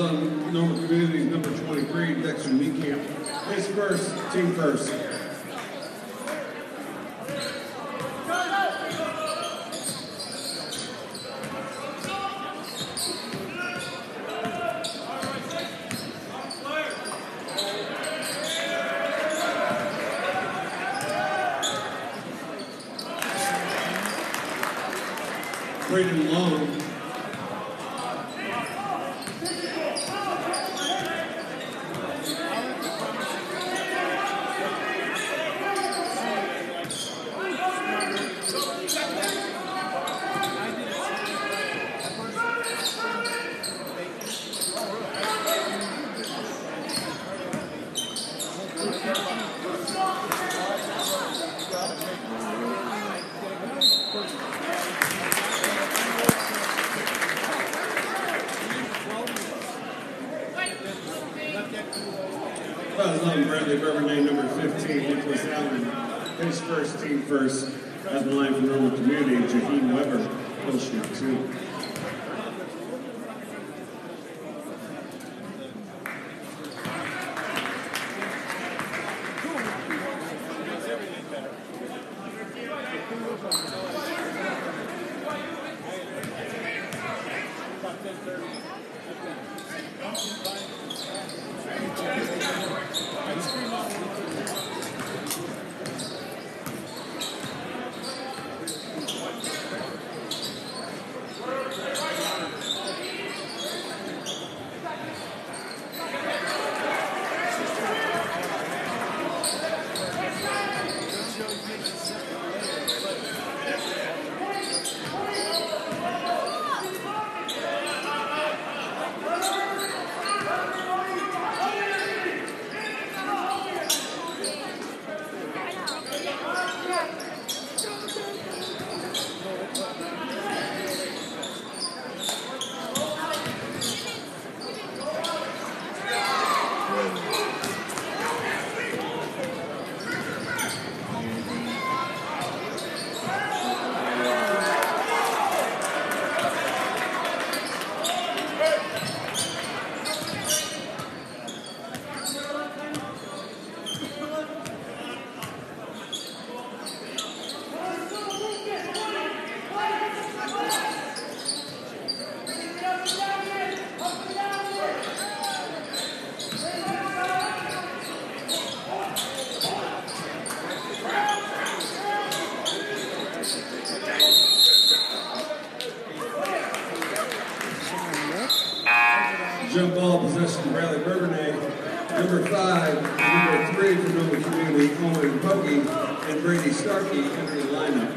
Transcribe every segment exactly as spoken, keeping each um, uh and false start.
on Normal Communities number twenty-three, Dexter Meekamp. His first, team first. Braden Long. On Bradley Beverly, number fifteen, Nicholas Allen. His first, team first, at the line from Normal Community, Jaheim Weber, Hill Street two. Jump ball possession to Bradley Bourbonnais. Number five, number three from Normal Community, Owen Puggy, and Brady Starkey enter the lineup.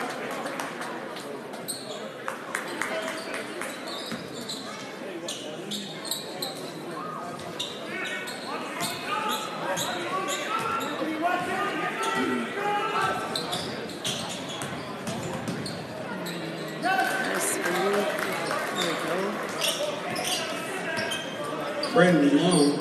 Brandon Long.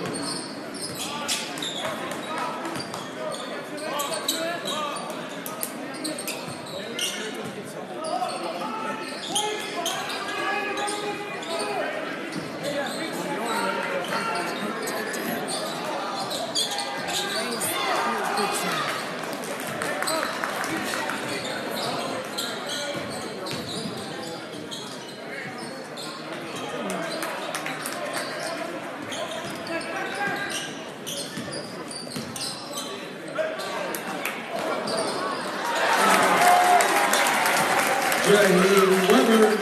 Jaheim Weber.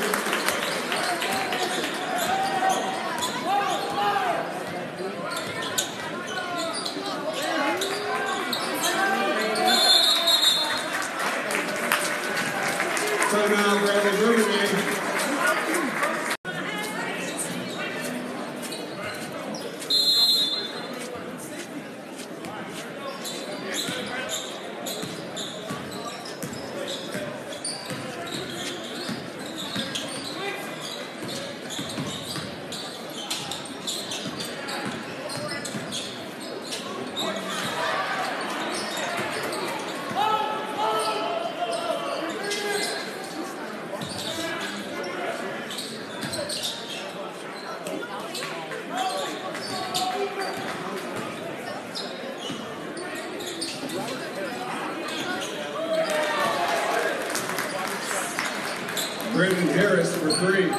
Timeout, Bradley Bourbonnais. Brandon Harris for three.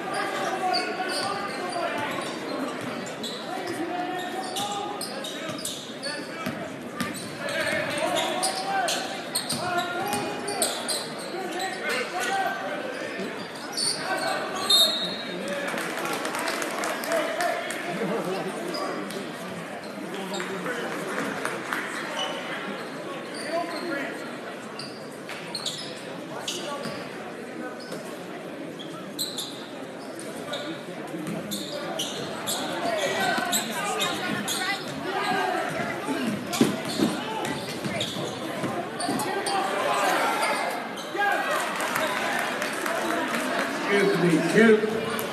Anthony Kemp.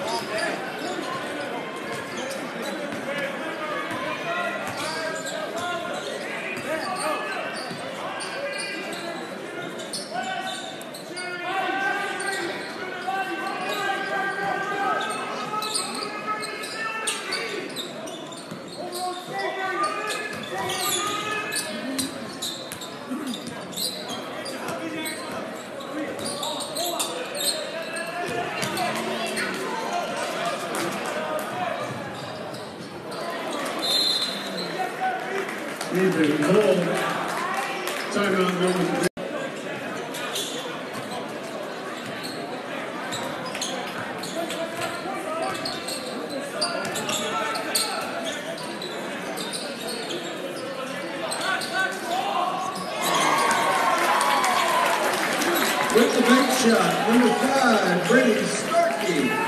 Ethan Cole, timeout number three. With the big shot, number five, Brittany Starkey.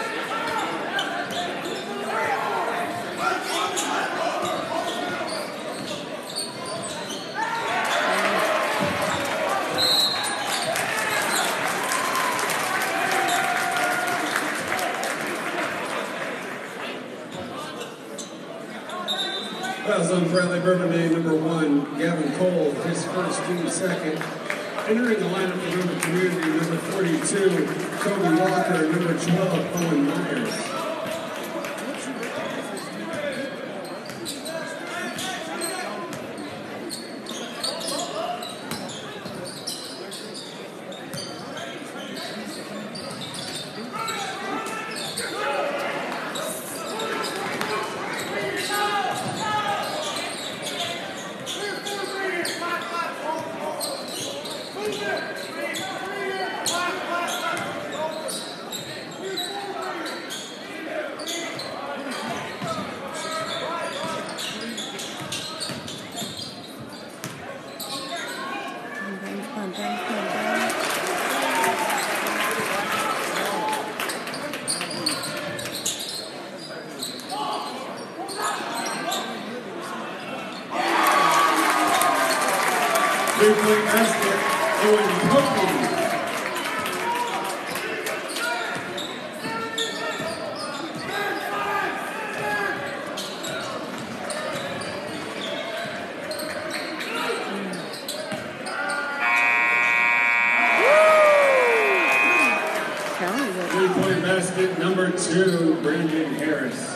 Fouls on friendly Bourbonnais, number one, Gavin Cole, his first team second. Entering the lineup for River Community, number forty-two, Toby Walker, number twelve, Owen Myers. Three-point basket, Owen Pokey. Three-point basket, number two, Brandon Harris.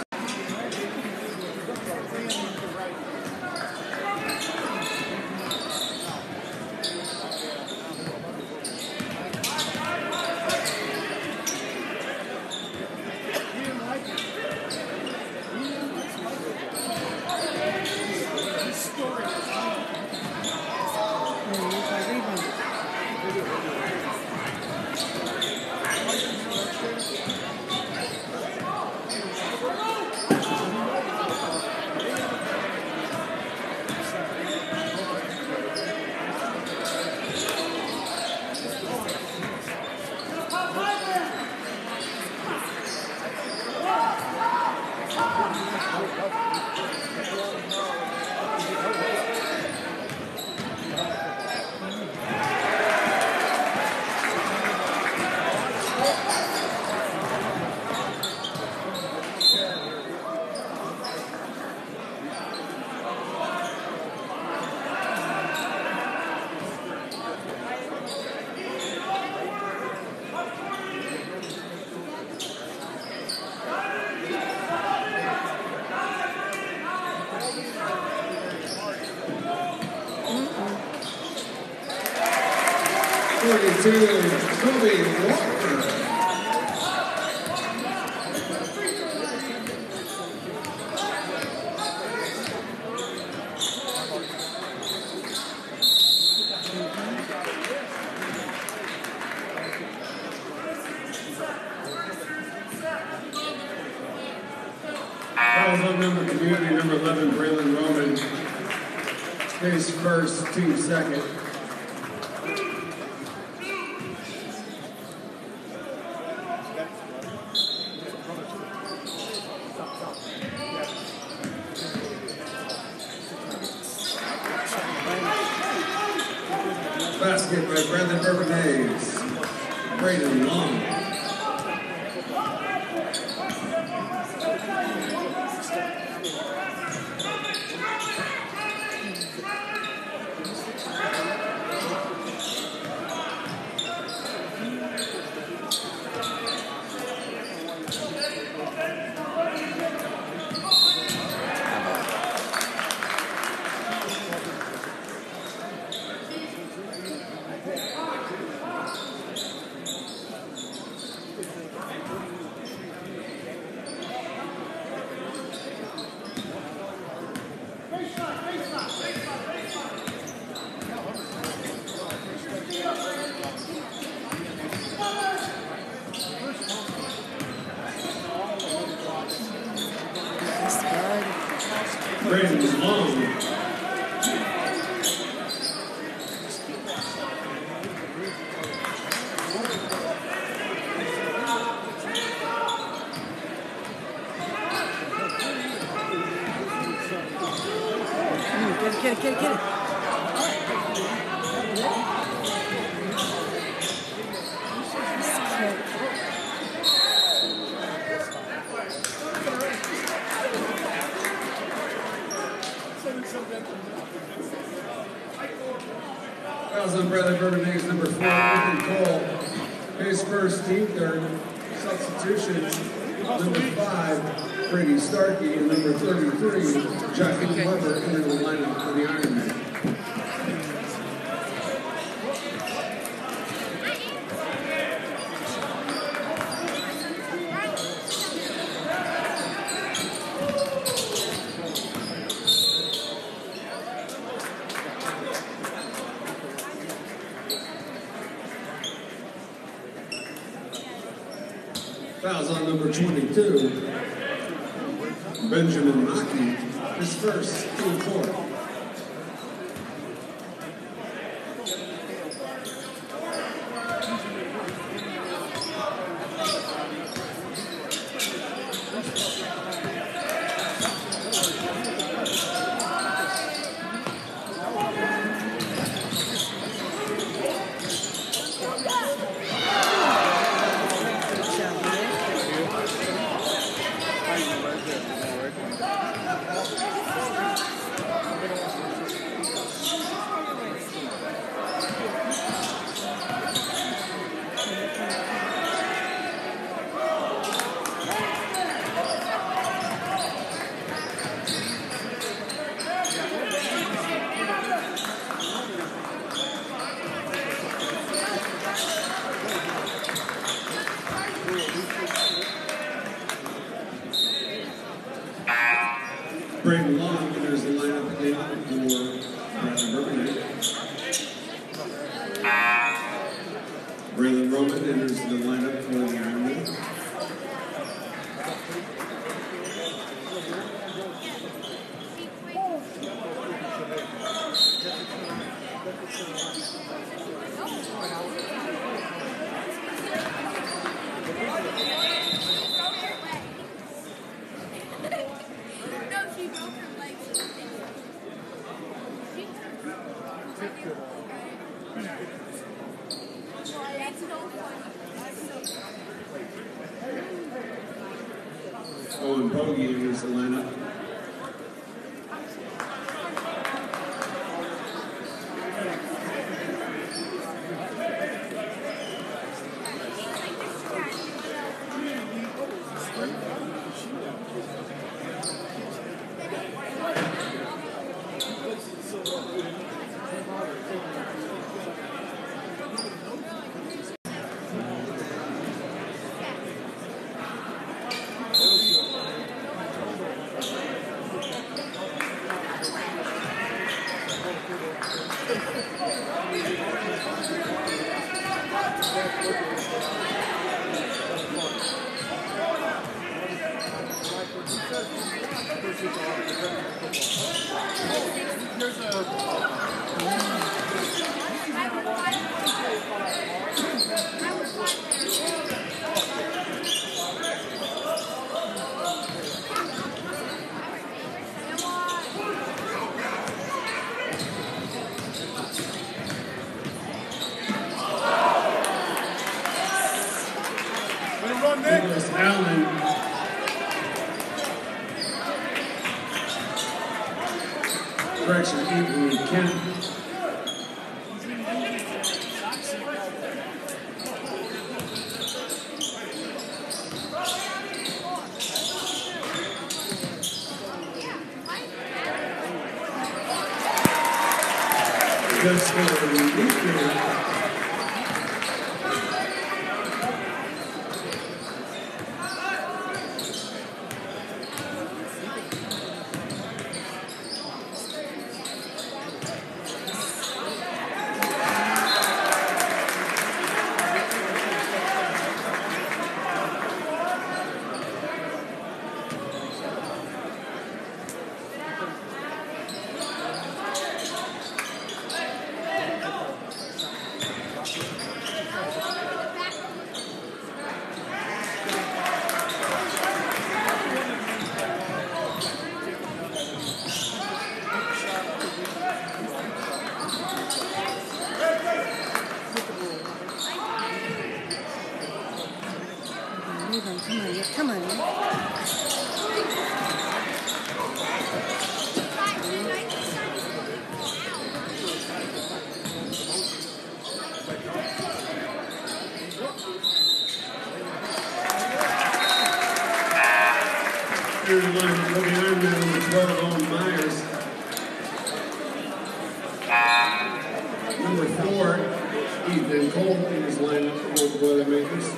Come on. forty-two, Toby Walker. Fouls on number community number eleven, Braylon Roman. Space first, team second. Basket by Bradley Bourbonnais. Braden Long. Braden Long. Get it, get it, get it, get it. Fouls on Bradley Bourbonnais, number four, Ethan Cole. Base first, team third. Substitutions, number five, Brady Starkey, and number thirty-three, Jackie Weber, entering the lineup for the Ironman. Fouls on number twenty-two, Benjamin Mackey, his first, team four. Braden Long enters the lineup again for Bradley Bourbonnais. Braylon Roman enters the lineup for the Ironman. Owen Bogey enters the lineup. Nicholas Allen. Correction, Anthony Kemp. Good score. Come on, yeah, come on. Here's the line for the Ironman number twelve, Owen Myers. Number four, Ethan Cole in his lineup for both Boilermakers.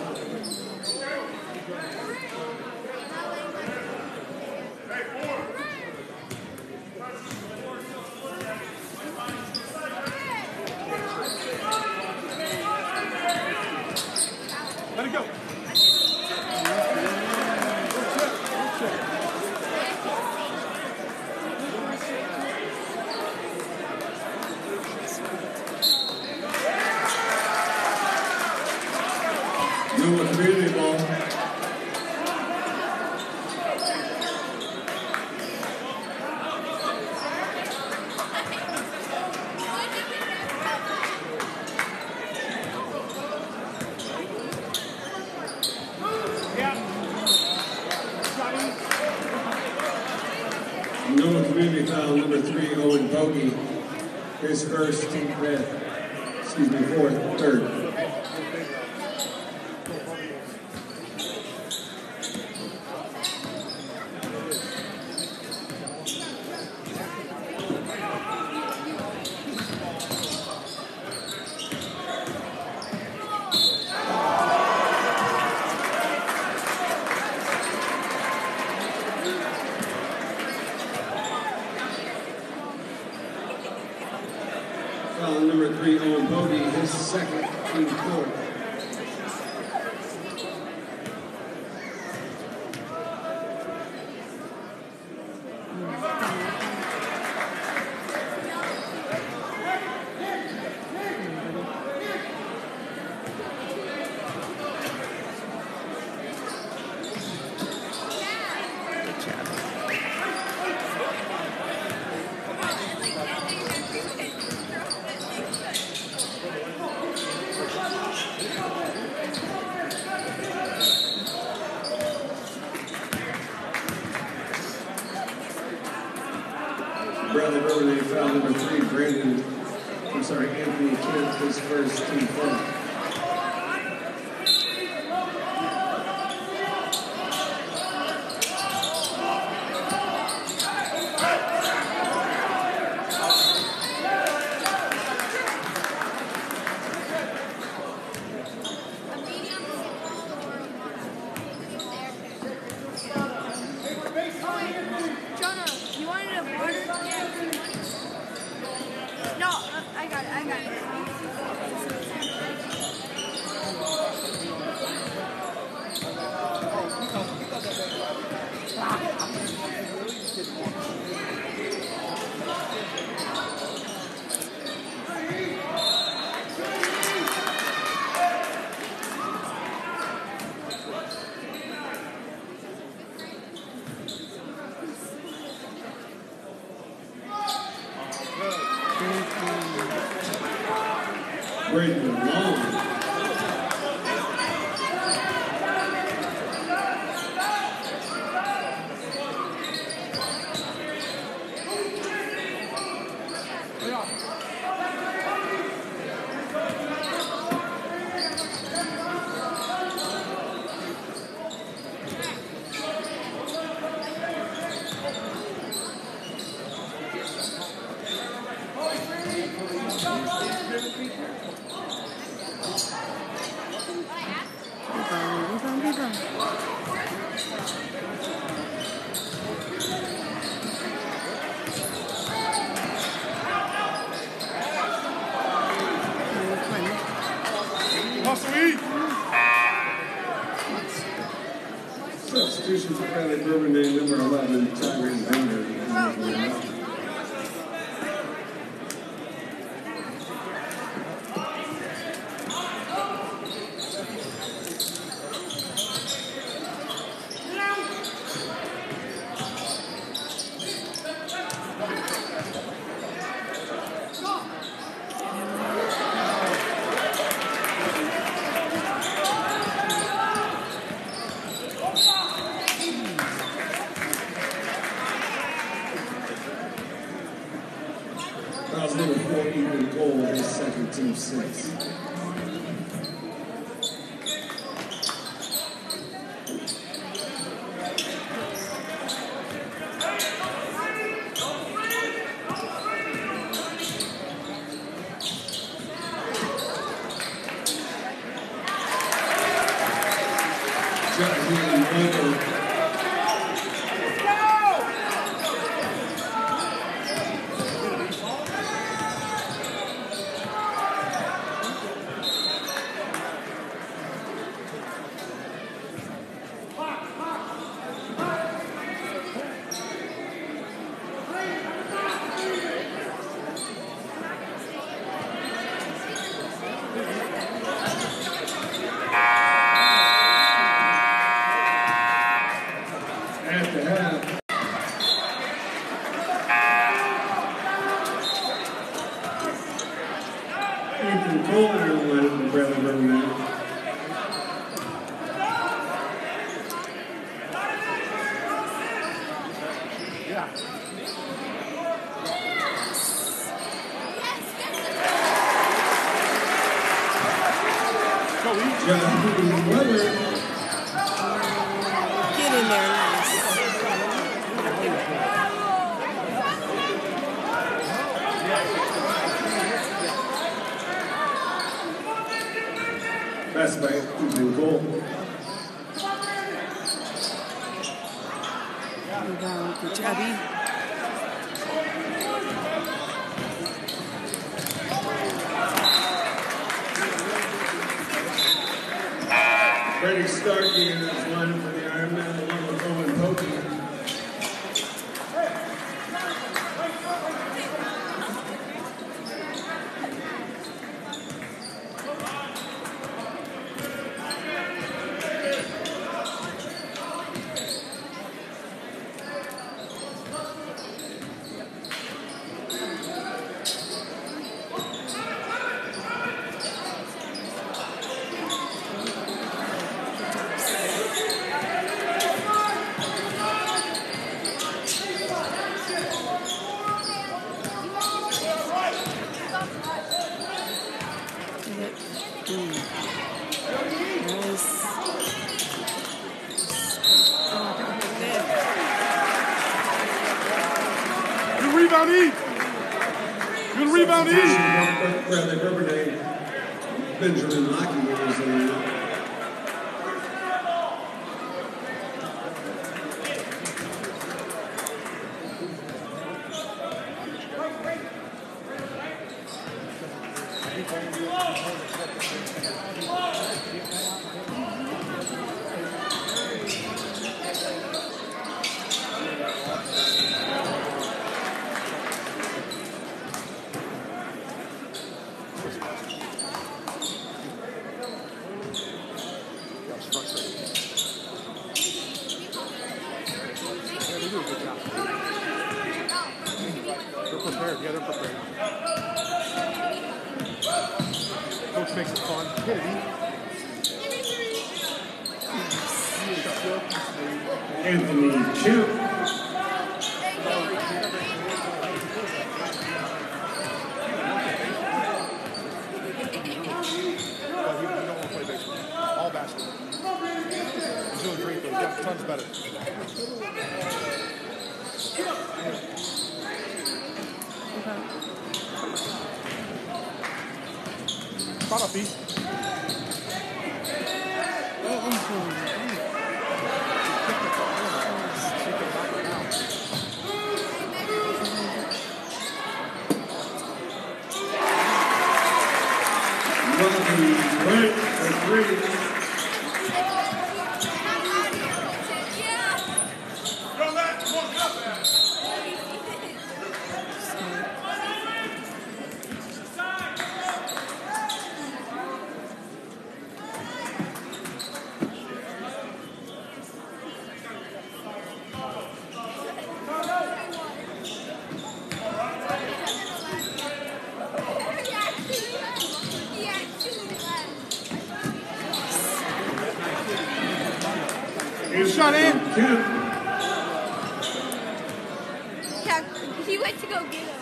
Let it go. Nova Community Ball. Nova Community foul number three, Owen Bogey. His first, team fifth. Excuse me, fourth, third. Foul number three, Owen Bogey, his second, team fourth. Bradley Burley, foul number three, Brandon, I'm sorry, Anthony Kemp, his first, team fourth. Jonah, you wanted a water? Yeah. got it. I got it. Braden Long. Substitution for Bradley Bourbonnais, number eleven, Tyrone Bender. That was number four, Ethan Cole, his second team six. Ethan Cole in the lineup from Bradley Bourbonnais. Yeah. John Weber. Get in there, nice. Best by Ethan Cole. Good job, Abby. Freddie Starkey in his line for the Ironman, along with Owen Pokey. Good rebound, E. Good rebound, E. Bradley Bourbonnais, Benjamin Lockwood is in the Prepared. Yeah, they're prepared. Coach makes it fun. Hit it, Anthony Kemp. But he, he don't want to play baseball. All basketball. He's doing great, though. He's got tons better. Spot up, East. Robbie Brent for three. Shot in. Kemp. Yeah, he went to go get him.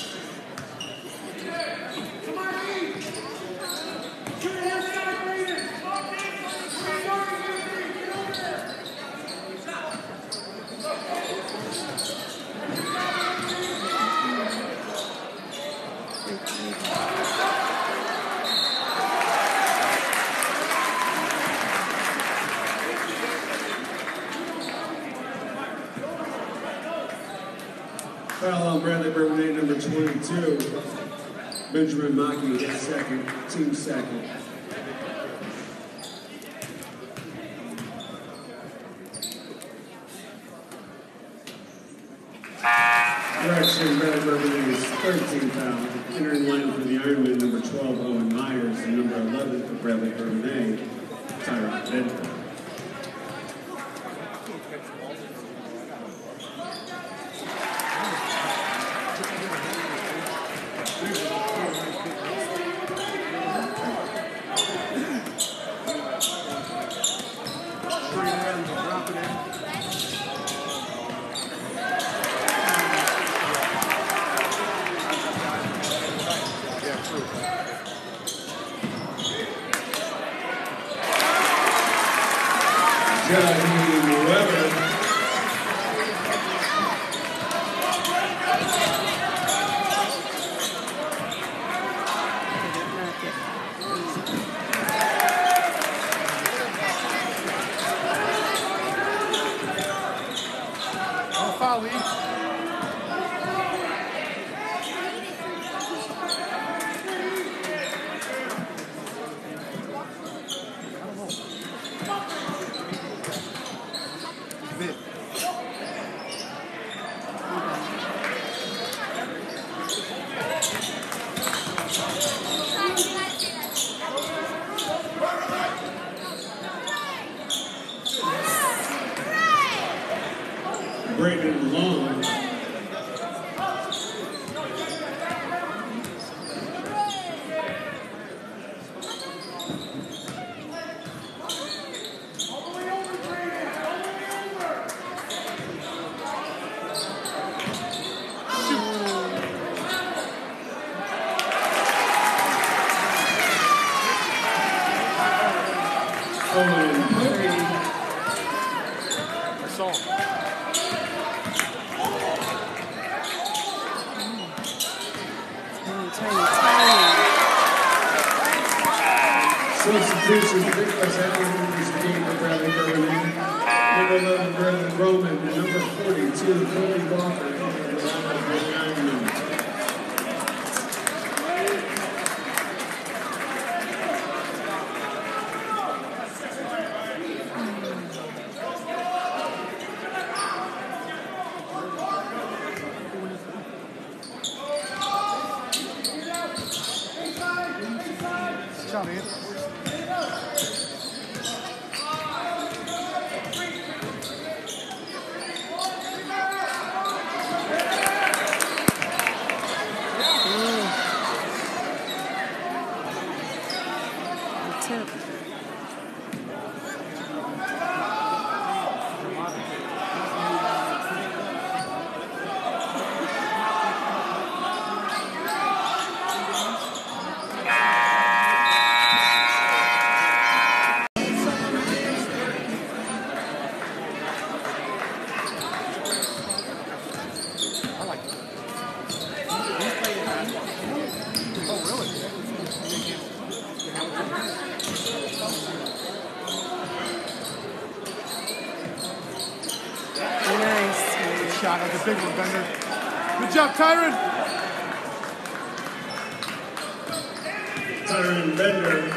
Foul on Bradley Bourbonnais, number twenty-two. Benjamin Mackey, his second, team second. Correction, Bradley Bourbonnais is thirteen foul. Entering line for the Ironman, number twelve, Owen Myers, and number eleven for Bradley Bourbonnais, Tyron Benton. Johnny Weber. Oh, foul, Lee. Brayden Long. Owen Perry. I saw him. Tiny, tiny. Substitution, Nicholas Allen is the game for Bradley Bourbonnais. Number eleven, Brendan Roman, and number forty-two, Cody Walker, into the lineup for the Ironman. Good job, Ian. Tip. Nice. Shot. That's a big one, Bender. Good job, Tyron. Tyron Bender.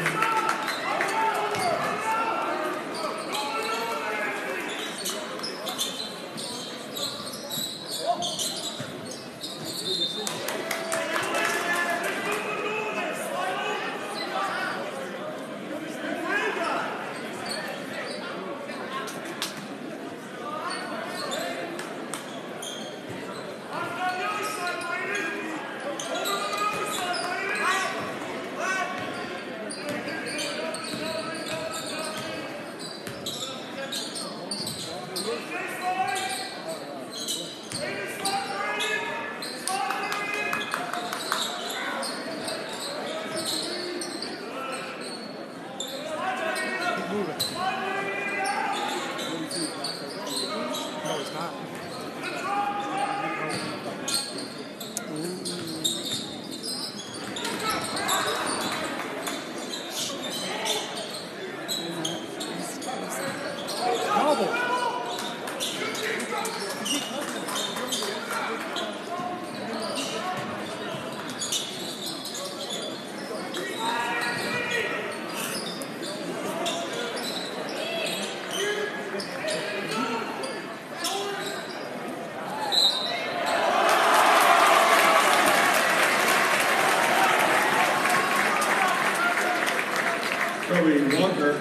Kobe Walker.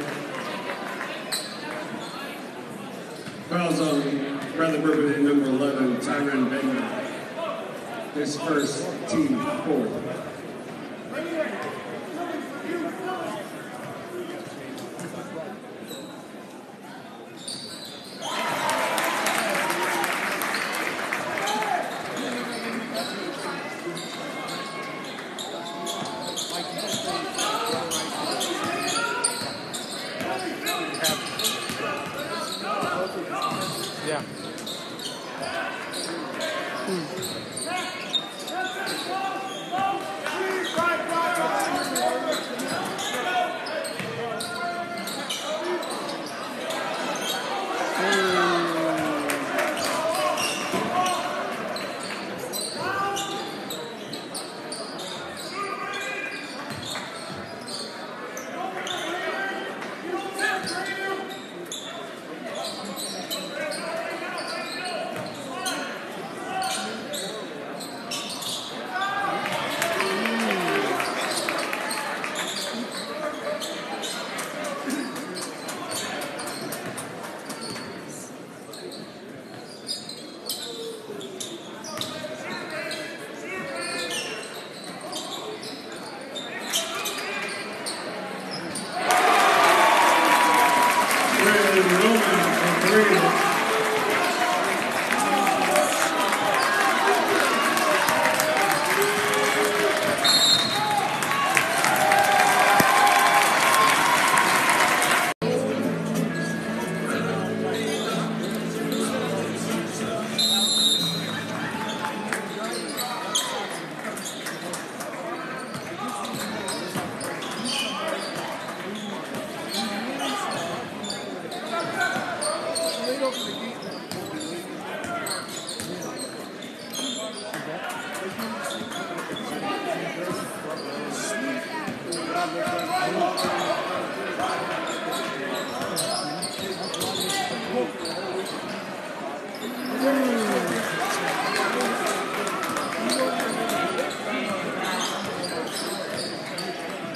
Fouls on Bradley Bourbon at number eleven, Tyron Bender. His first team fourth. Yeah.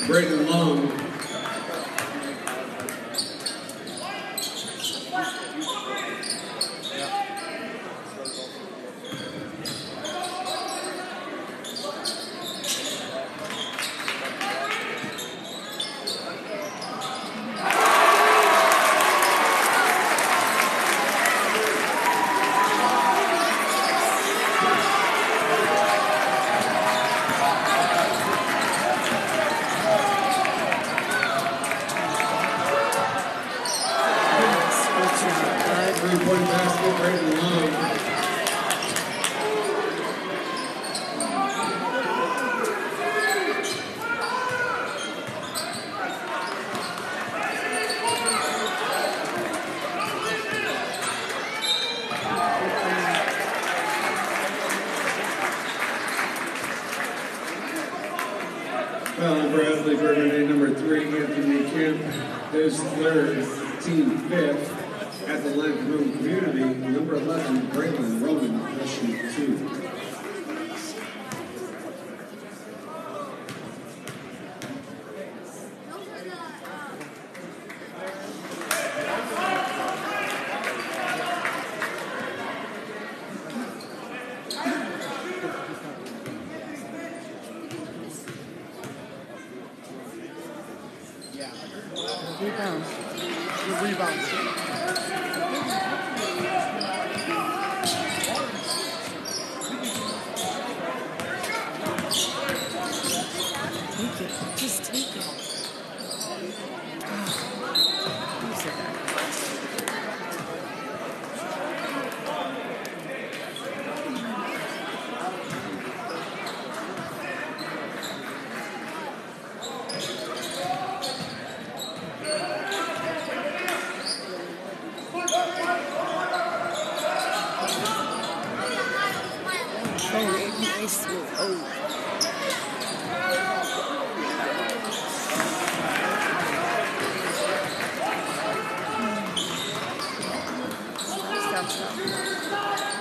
Braden Long. Three-point basket, Braden Long. Well, Bradley Bourbonnais, number three, Anthony Kemp, his third, team fifth. At the line for Roman Community, number eleven, Braylon Roman, rushing two. Rebound. Good rebound. Take it. Just take it. Who said that? Oh, nice. Oh. Stop, stop.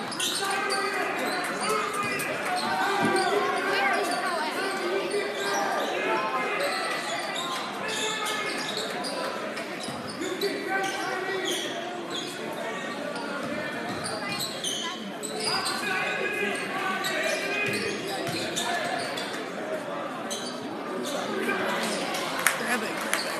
Grab it, grab it.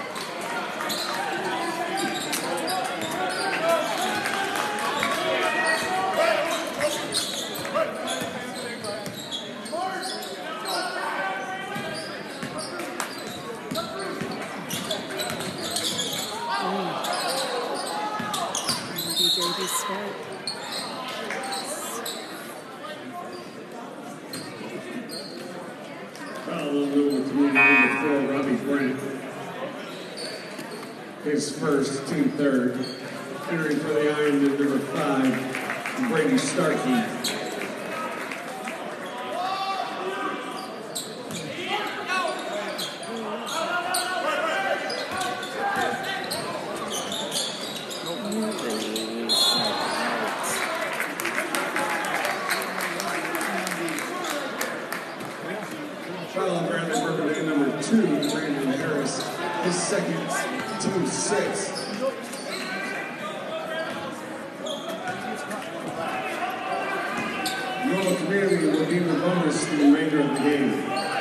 D J be smart. Foul on number three, number four, Robbie Brent. His first, team third. Entering for the Ironman, number five, Brady Starkey. Foul on Bradley Bourbonnais, number two, Brandon Harris. His second, team six. Normal Community will be the bonus the remainder of the game.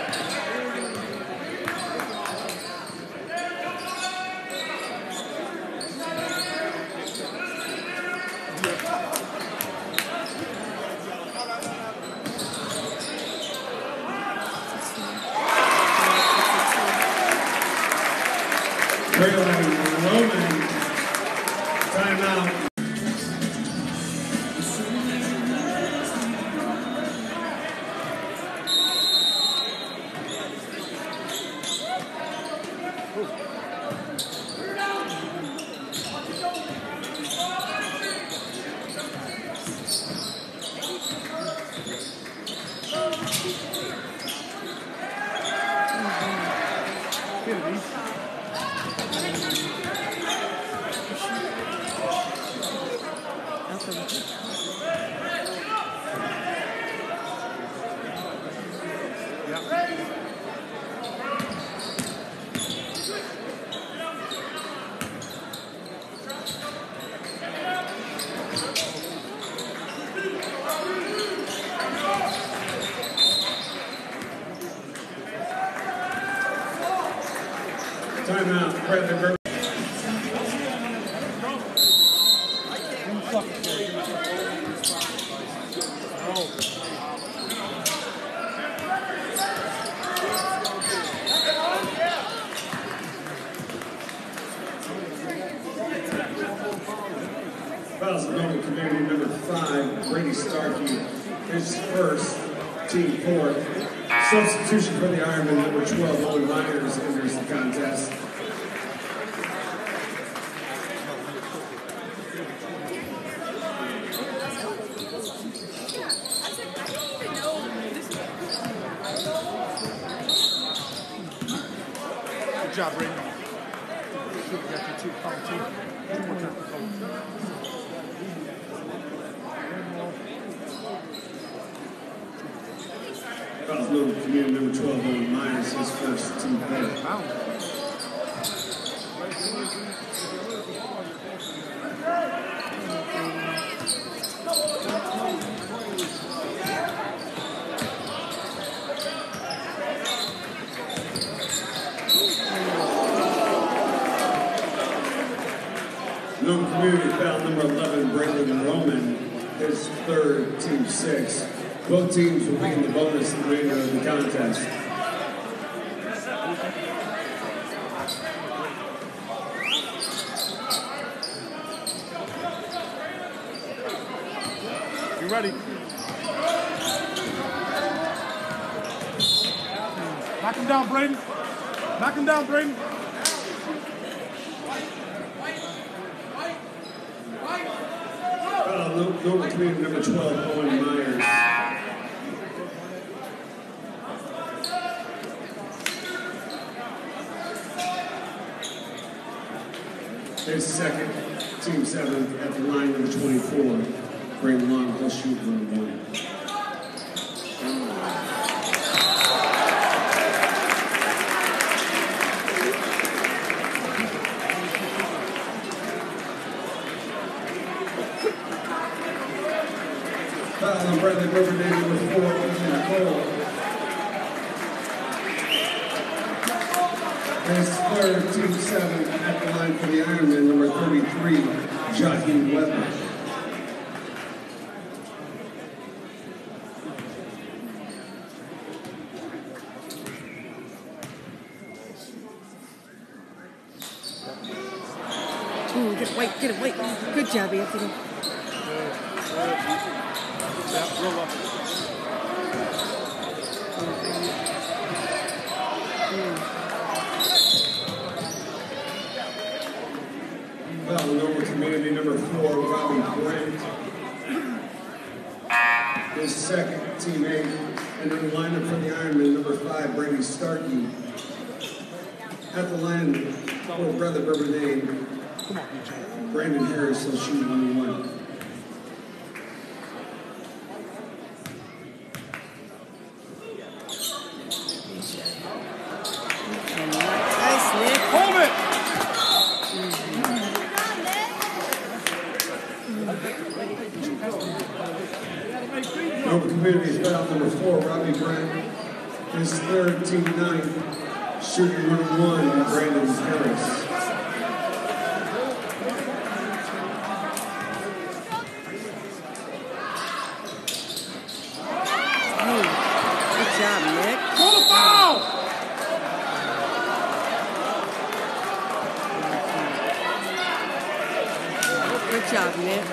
Braylon Roman, timeout. Timeout, Bradley Burbank. Fouls of Normal Community number five, Brady Starkey, his first, team fourth. Substitution for the Ironman, number twelve, Owen Myers, enters the contest. Good job, Brady. You got your two, pound two. Two more times. Fouls Normal Community number twelve, Owen Myers, his first, team fourth. Normal Community foul number eleven, Brandon Roman, his third, team six. Both teams will be in the bonus the remainder of the contest. You ready? Knock him down, Braden. Knock him down, Braden. Uh, Normal Community number twelve, Owen Myers. His second, team seven, at the line number twenty-four. Brandon Long, he'll shoot number one. Foul on Bradley Riverdale, number four, Ethan Cole. His third, team seven, at the line for the Ironman, number thirty-three, Joaquin Weber. Ooh, get away, get away. Good job, Anthony. Yeah, roll up. Foul Normal Community number four, Robbie Brent. His second, team eight, and in the lineup for the Ironman, number five, Brady Starkey. At the line for Brother Bourbonnais, Brandon Harris will shoot number one. Nice, Nick. Hold it! Normal Community foul number four, Robbie Brent. His third, team nine, shooting number one, Brandon Harris. Good job, Nick. Call the foul! Good job, Nick.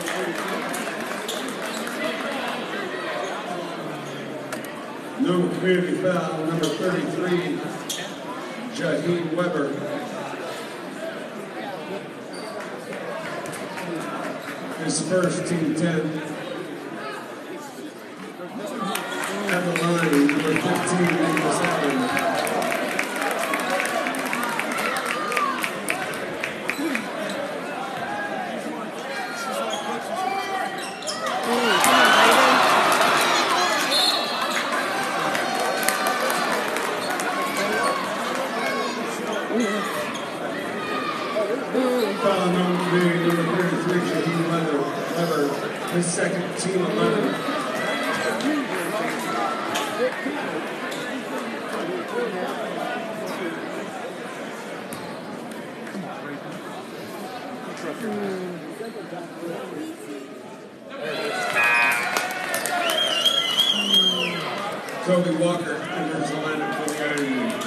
Normal Community foul number thirty-three, Jaheed Weber. His first, team ten. At the line, number fifteen, Nicholas Allen. Foul Normal Community number thirty-three, Jaheed Weber. Weber, his second, team eleven. Toby Walker enters the lineup for the Ironman.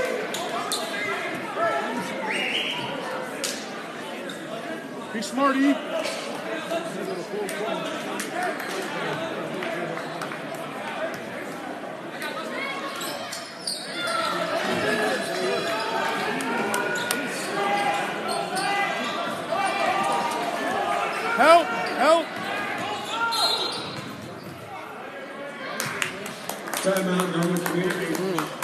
Be smarty. Help! Help! Timeout, Norwood Community.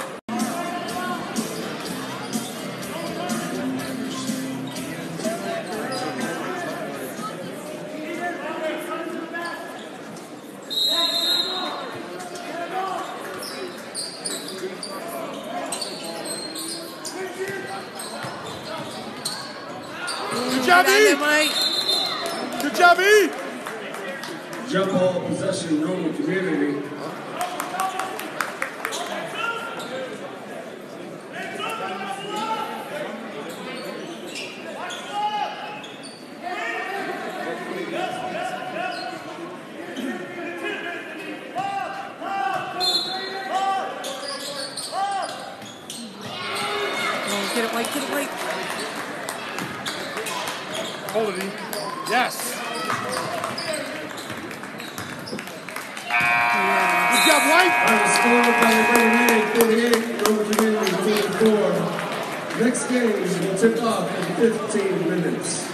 Good job, E! Good job, E! Jump ball possession, Norwood Community. Get it, Mike. Get it, Mike. Hold it, E. Yes. Good job, White. Final score by Wayne forty-eight, Norwood Community forty-four. Next game will tip off in fifteen minutes.